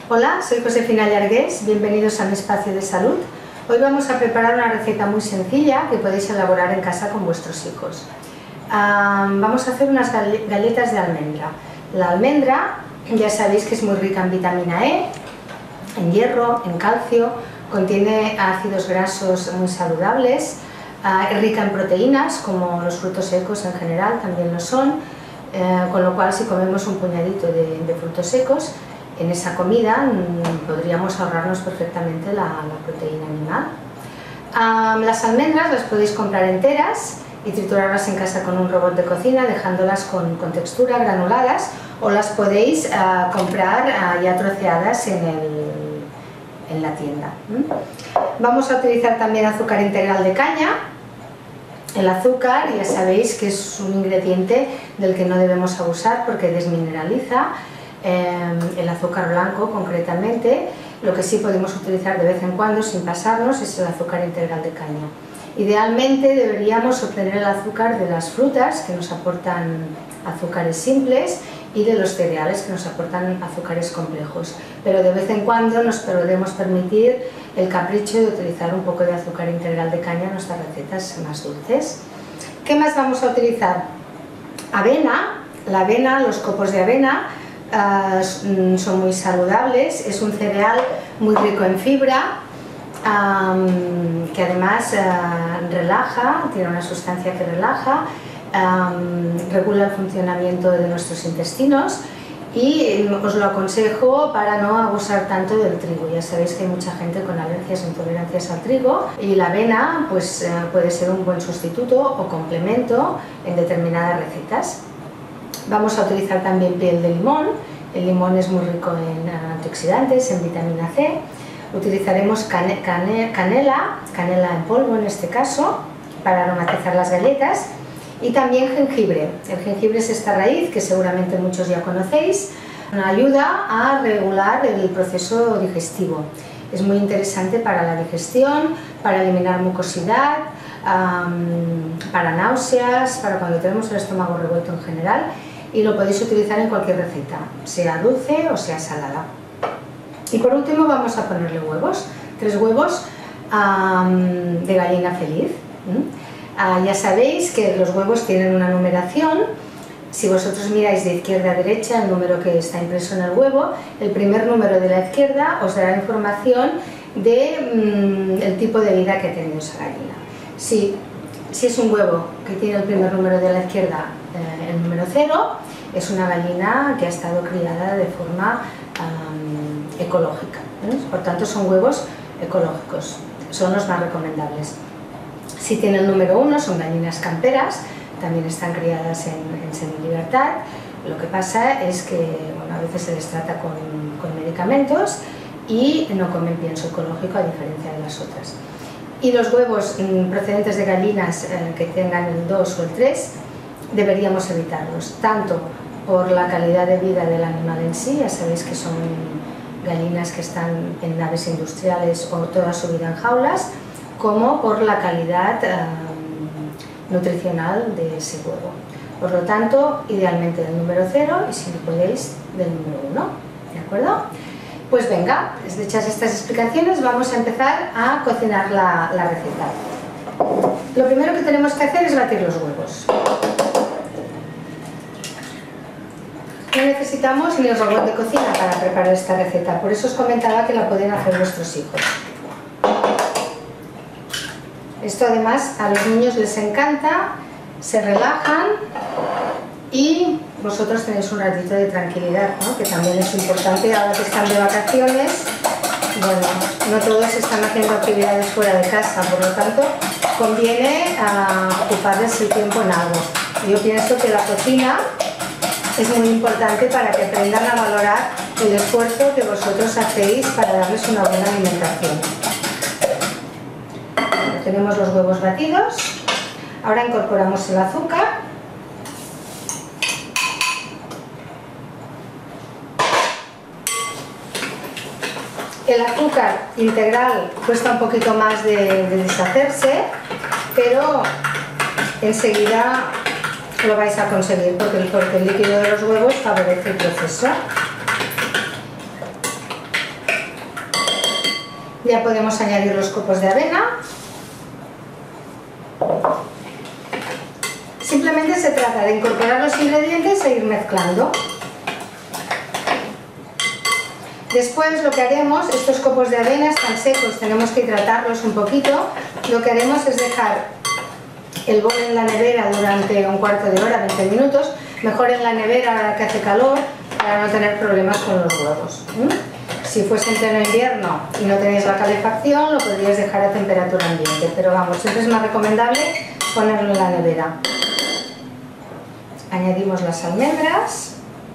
Hola, soy Josefina Llargués, bienvenidos a mi espacio de salud. Hoy vamos a preparar una receta muy sencilla que podéis elaborar en casa con vuestros hijos. Vamos a hacer unas galletas de almendra. La almendra ya sabéis que es muy rica en vitamina E, en hierro, en calcio, contiene ácidos grasos muy saludables, es rica en proteínas como los frutos secos en general también lo son, con lo cual si comemos un puñadito de frutos secos en esa comida podríamos ahorrarnos perfectamente la proteína animal. Las almendras las podéis comprar enteras y triturarlas en casa con un robot de cocina dejándolas con textura, granuladas, o las podéis comprar ya troceadas en la tienda. Vamos a utilizar también azúcar integral de caña. El azúcar ya sabéis que es un ingrediente del que no debemos abusar porque desmineraliza. El azúcar blanco concretamente, lo que sí podemos utilizar de vez en cuando sin pasarnos es el azúcar integral de caña. Idealmente deberíamos obtener el azúcar de las frutas que nos aportan azúcares simples y de los cereales que nos aportan azúcares complejos, pero de vez en cuando nos podemos permitir el capricho de utilizar un poco de azúcar integral de caña en nuestras recetas más dulces. ¿Qué más vamos a utilizar? Avena. La avena, los copos de avena son muy saludables, es un cereal muy rico en fibra, que además relaja, tiene una sustancia que relaja, regula el funcionamiento de nuestros intestinos y os lo aconsejo para no abusar tanto del trigo. Ya sabéis que hay mucha gente con alergias e intolerancias al trigo y la avena pues, puede ser un buen sustituto o complemento en determinadas recetas. Vamos a utilizar también piel de limón. El limón es muy rico en antioxidantes, en vitamina C. Utilizaremos canela en polvo en este caso, para aromatizar las galletas. Y también jengibre. El jengibre es esta raíz que seguramente muchos ya conocéis. Ayuda a regular el proceso digestivo. Es muy interesante para la digestión, para eliminar mucosidad, para náuseas, para cuando tenemos el estómago revuelto en general, y lo podéis utilizar en cualquier receta, sea dulce o sea salada. Y por último vamos a ponerle huevos, 3 huevos de gallina feliz. Ya sabéis que los huevos tienen una numeración. Si vosotros miráis de izquierda a derecha el número que está impreso en el huevo, el primer número de la izquierda os dará información del tipo de vida que ha tenido esa gallina. Si es un huevo que tiene el primer número de la izquierda, el número 0, es una gallina que ha estado criada de forma ecológica. Por tanto son huevos ecológicos, son los más recomendables. Si tiene el número 1 son gallinas camperas, también están criadas en semilibertad. Lo que pasa es que bueno, a veces se les trata con medicamentos y no comen pienso ecológico a diferencia de las otras. Y los huevos procedentes de gallinas que tengan el 2 o el 3 deberíamos evitarlos, tanto por la calidad de vida del animal en sí, ya sabéis que son gallinas que están en naves industriales o toda su vida en jaulas, como por la calidad nutricional de ese huevo. Por lo tanto, idealmente del número 0 y si podéis del número 1, ¿de acuerdo? Pues venga, hechas estas explicaciones vamos a empezar a cocinar la receta. Lo primero que tenemos que hacer es batir los huevos. No necesitamos ni el robot de cocina para preparar esta receta, por eso os comentaba que la pueden hacer vuestros hijos. Esto además a los niños les encanta, se relajan y vosotros tenéis un ratito de tranquilidad, ¿no? Que también es importante ahora que están de vacaciones. Bueno, no todos están haciendo actividades fuera de casa, por lo tanto conviene ocuparles el tiempo en algo. Yo pienso que la cocina es muy importante para que aprendan a valorar el esfuerzo que vosotros hacéis para darles una buena alimentación. Tenemos los huevos batidos, ahora incorporamos el azúcar. El azúcar integral cuesta un poquito más de deshacerse, pero enseguida lo vais a conseguir porque el líquido de los huevos favorece el proceso. Ya podemos añadir los copos de avena. Simplemente se trata de incorporar los ingredientes e ir mezclando. Después lo que haremos, estos copos de avena están secos, tenemos que hidratarlos un poquito. Lo que haremos es dejar el bol en la nevera durante un cuarto de hora, 20 minutos. Mejor en la nevera ahora que hace calor para no tener problemas con los huevos. Si fuese en pleno invierno y no tenéis la calefacción, lo podríais dejar a temperatura ambiente. Pero vamos, siempre es más recomendable ponerlo en la nevera. Añadimos las almendras.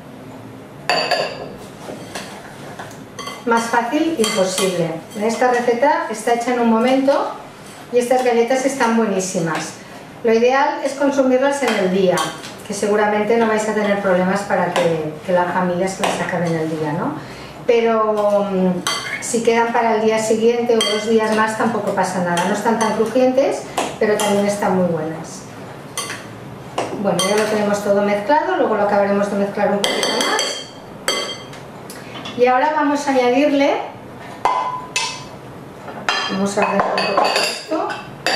Más fácil, imposible. Esta receta está hecha en un momento y estas galletas están buenísimas. Lo ideal es consumirlas en el día, que seguramente no vais a tener problemas para que la familia se las acabe en el día, ¿no? Pero si quedan para el día siguiente o 2 días más tampoco pasa nada. No están tan crujientes, pero también están muy buenas. Bueno, ya lo tenemos todo mezclado, luego lo acabaremos de mezclar un poquito más. Y ahora vamos a añadirle, vamos a ordenar un poco esto,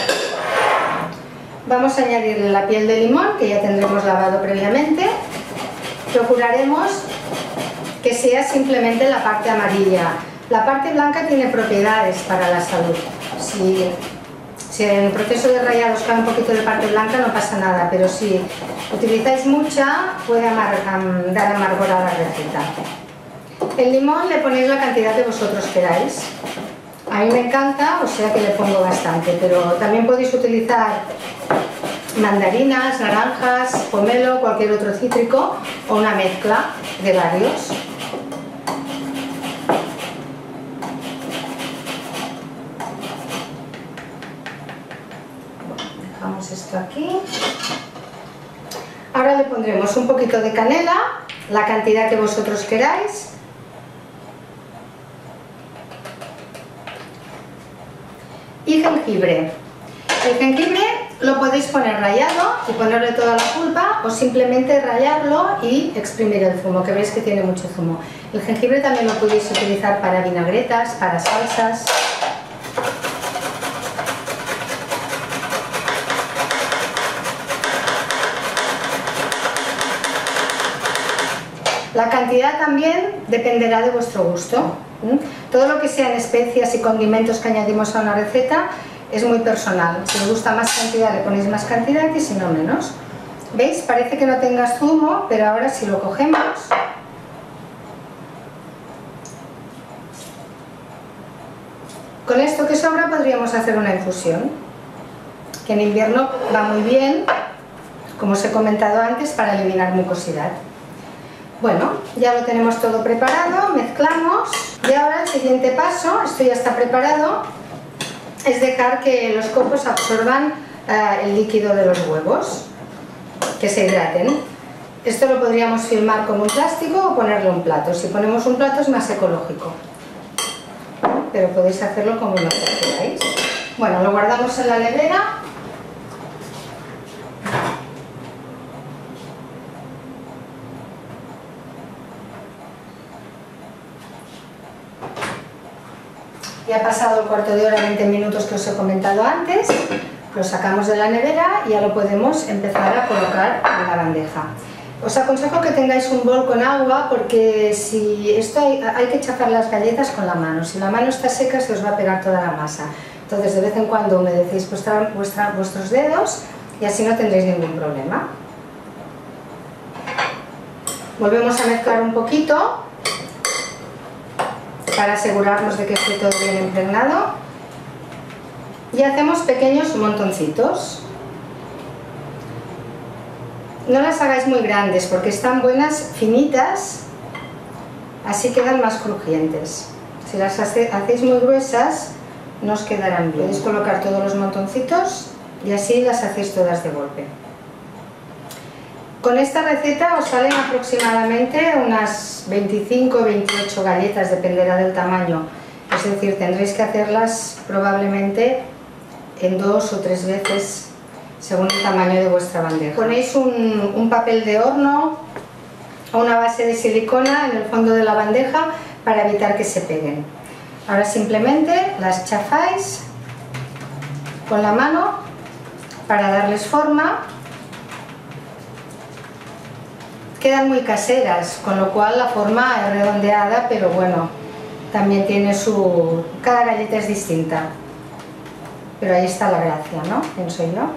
vamos a añadirle la piel de limón, que ya tendremos lavado previamente. Procuraremos que sea simplemente la parte amarilla. La parte blanca tiene propiedades para la salud. Si en el proceso de rallado os cae un poquito de parte blanca no pasa nada, pero si utilizáis mucha puede dar amargor a la receta. El limón le ponéis la cantidad que vosotros queráis. A mí me encanta, o sea que le pongo bastante, pero también podéis utilizar mandarinas, naranjas, pomelo, cualquier otro cítrico o una mezcla de varios. Dejamos esto aquí. Ahora le pondremos un poquito de canela, la cantidad que vosotros queráis. Y jengibre. El jengibre lo podéis poner rallado y ponerle toda la pulpa, o simplemente rallarlo y exprimir el zumo, que veis que tiene mucho zumo. El jengibre también lo podéis utilizar para vinagretas, para salsas. La cantidad también dependerá de vuestro gusto. Todo lo que sean especias y condimentos que añadimos a una receta es muy personal. Si os gusta más cantidad le ponéis más cantidad y si no menos. ¿Veis? Parece que no tenga zumo, pero ahora si lo cogemos, con esto que sobra podríamos hacer una infusión, que en invierno va muy bien, como os he comentado antes, para eliminar mucosidad. Bueno, ya lo tenemos todo preparado, mezclamos y ahora el siguiente paso, esto ya está preparado, es dejar que los copos absorban el líquido de los huevos, que se hidraten. Esto lo podríamos filmar con un plástico o ponerle un plato. Si ponemos un plato es más ecológico, pero podéis hacerlo como mejor queráis. Bueno, lo guardamos en la nevera. Ya ha pasado el cuarto de hora, 20 minutos que os he comentado antes. Lo sacamos de la nevera y ya lo podemos empezar a colocar en la bandeja. Os aconsejo que tengáis un bol con agua, porque si esto hay que chafar las galletas con la mano. Si la mano está seca se os va a pegar toda la masa. Entonces de vez en cuando humedecéis vuestros dedos y así no tendréis ningún problema. Volvemos a mezclar un poquito para asegurarnos de que esté todo bien impregnado y hacemos pequeños montoncitos. No las hagáis muy grandes porque están buenas, finitas, así quedan más crujientes. Si las hacéis muy gruesas no os quedarán bien. Podéis colocar todos los montoncitos y así las hacéis todas de golpe. Con esta receta os salen aproximadamente unas 25 o 28 galletas, dependerá del tamaño. Es decir, tendréis que hacerlas probablemente en 2 o 3 veces según el tamaño de vuestra bandeja. Ponéis un papel de horno o una base de silicona en el fondo de la bandeja para evitar que se peguen. Ahora simplemente las chafáis con la mano para darles forma. Quedan muy caseras, con lo cual la forma es redondeada, pero bueno, también tiene su... cada galleta es distinta. Pero ahí está la gracia, ¿no? Pienso yo.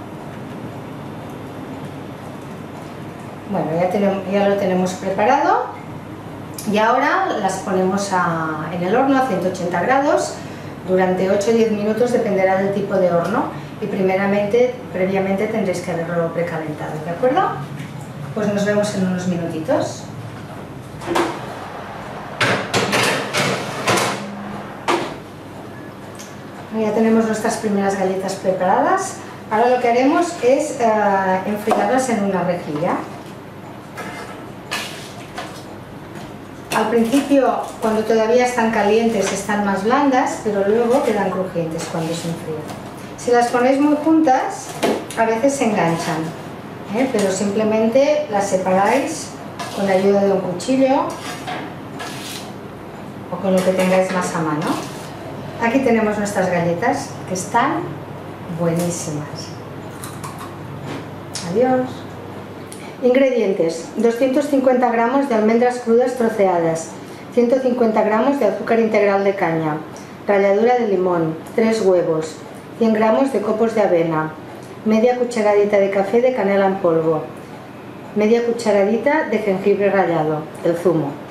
Bueno, ya lo tenemos preparado y ahora las ponemos en el horno a 180 grados durante 8 o 10 minutos, dependerá del tipo de horno, y previamente tendréis que haberlo precalentado, ¿de acuerdo? Pues nos vemos en unos minutitos. Ya tenemos nuestras primeras galletas preparadas. Ahora lo que haremos es enfriarlas en una rejilla. Al principio, cuando todavía están calientes, están más blandas, pero luego quedan crujientes cuando se enfrían. Si las ponéis muy juntas, a veces se enganchan, pero simplemente las separáis con la ayuda de un cuchillo o con lo que tengáis más a mano. Aquí tenemos nuestras galletas, que están buenísimas. Adiós. Ingredientes: 250 gramos de almendras crudas troceadas, 150 gramos de azúcar integral de caña, ralladura de limón, 3 huevos, 100 gramos de copos de avena, media cucharadita de café de canela en polvo, media cucharadita de jengibre rallado, el zumo.